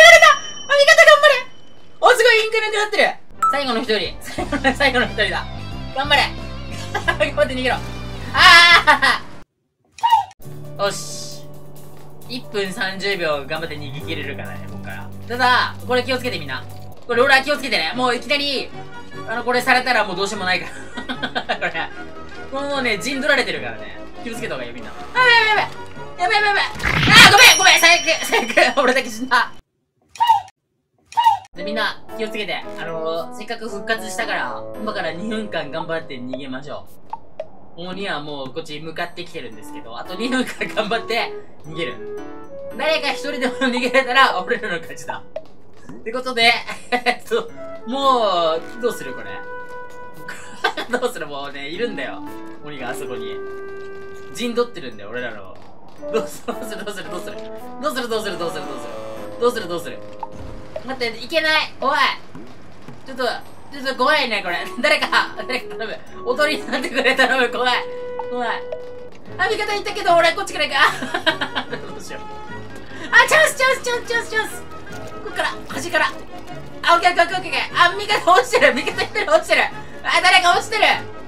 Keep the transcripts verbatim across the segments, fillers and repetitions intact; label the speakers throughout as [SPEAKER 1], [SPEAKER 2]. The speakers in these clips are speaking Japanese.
[SPEAKER 1] られた。あ、味方頑張れ。お、すごい、インクなくなってる。最後の一人。最後の、最後の一人だ。頑張れ。頑張って逃げろ。ああよし。いっぷんさんじゅうびょう頑張って逃げ切れるからね、こっから。ただ、これ気をつけてみんな。これローラー気をつけてね。もういきなり、あの、これされたらもうどうしようもないから。これ。もうね、陣取られてるからね。気をつけた方がいいよ、みんな。あ、やべやべやべやべやべやべあー、ごめんごめん最悪最悪俺だけ死んだ。で、みんな、気をつけて。あのー、せっかく復活したから、今からにふんかん頑張って逃げましょう。鬼はもうこっち向かってきてるんですけど、あとにふんかん頑張って逃げる。誰か一人でも逃げれたら、俺らの勝ちだ。ってことで、えっと、もう、どうするこれ。どうするもうね、いるんだよ。鬼があそこに。陣取ってるんだよ、俺らの。どうするどうするどうするどうするどうするどうするどうするどうするどうする待って、いけないおいちょっと、ちょっと怖いね、これ。誰か、誰か頼む。踊りになってくれ、頼む、怖い。怖い。あ、味方いったけど、俺こっちから行く。どうしよう。あ、チャンスチャンスチャンスチャンスチャンスこっから、端から。あ、オッケーオッケーオッケーオッケー。あ、味方落ちてる味方一人落ちてるあ、誰か落ちてる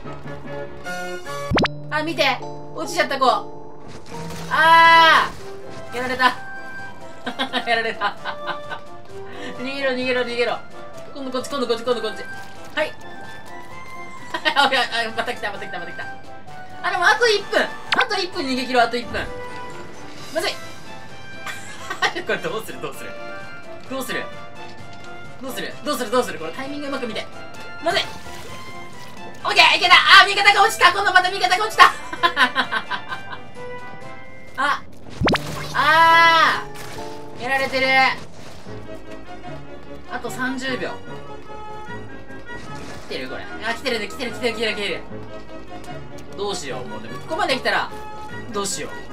[SPEAKER 1] あ、見て落ちちゃった子。あーやられた。やられた。逃げろ逃げろ逃げろ。今度こっち今度こっち今度こっち。はい。あ、また来たまた来たまた来た。あ、でもあといっぷん。あといっぷん逃げ切ろう、あといっぷん。まずい。これどうするどうするどうするどうするどうするどうするこれタイミングうまく見て。まずい。オッケーいけた。あ、味方が落ちた。今度また味方が落ちた。ああーやられてる。あとさんじゅうびょう。来てるこれ。あ、来てるね来てる来てる来てる来てる。どうしようもうでもここまで来たらどうしよう。